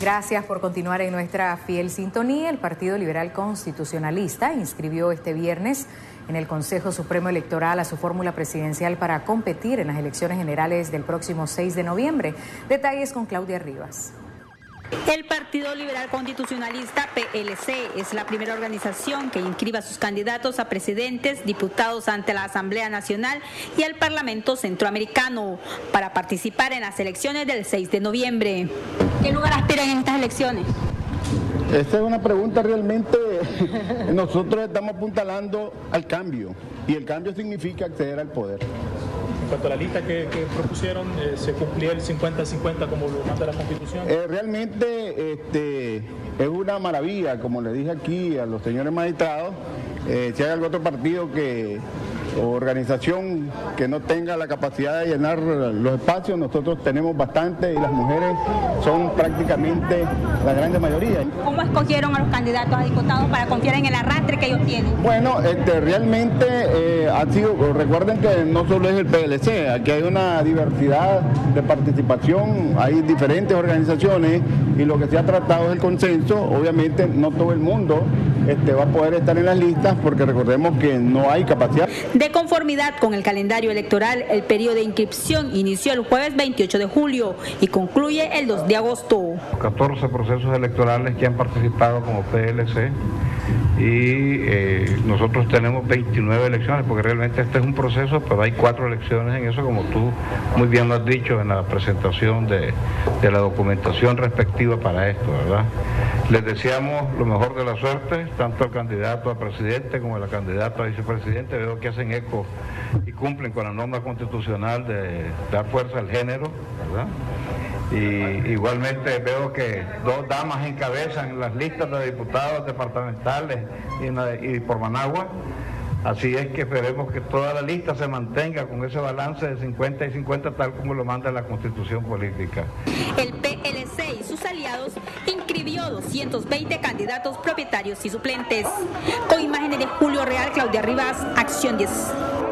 Gracias por continuar en nuestra fiel sintonía. El Partido Liberal Constitucionalista inscribió este viernes en el Consejo Supremo Electoral a su fórmula presidencial para competir en las elecciones generales del próximo 6 de noviembre. Detalles con Claudia Rivas. El Partido Liberal Constitucionalista, PLC, es la primera organización que inscribe a sus candidatos a presidentes, diputados ante la Asamblea Nacional y al Parlamento Centroamericano para participar en las elecciones del 6 de noviembre. ¿Qué lugar aspiran en estas elecciones? Esta es una pregunta realmente, nosotros estamos apuntalando al cambio y el cambio significa acceder al poder. En cuanto a la lista que propusieron, ¿se cumplía el 50-50 como lo manda la Constitución? Realmente es una maravilla, como le dije aquí a los señores magistrados, si hay algún otro partido o organización que no tenga la capacidad de llenar los espacios, nosotros tenemos bastante y las mujeres son prácticamente la gran mayoría. ¿Cómo escogieron a los candidatos a diputados para confiar en el arrastre que ellos tienen? Bueno, realmente ha sido, recuerden que no solo es el PLC, aquí hay una diversidad de participación, hay diferentes organizaciones y lo que se ha tratado es el consenso. Obviamente no todo el mundo va a poder estar en las listas porque recordemos que no hay capacidad. De conformidad con el calendario electoral, el periodo de inscripción inició el jueves 28 de julio y concluye el 2 de agosto. 14 procesos electorales que han participado como PLC y nosotros tenemos 29 elecciones porque realmente este es un proceso, pero hay 4 elecciones en eso, como tú muy bien lo has dicho en la presentación de la documentación respectiva para esto, ¿verdad? Les deseamos lo mejor de la suerte, tanto al candidato a presidente como a la candidata a vicepresidente. Veo que hacen eco y cumplen con la norma constitucional de dar fuerza al género, ¿verdad? Y igualmente veo que 2 damas encabezan las listas de diputados departamentales y por Managua. Así es que esperemos que toda la lista se mantenga con ese balance de 50 y 50 tal como lo manda la Constitución política. El PLC y sus aliados inscribió 220 candidatos propietarios y suplentes. Con imágenes de Julio Real, Claudia Rivas, Acción 10.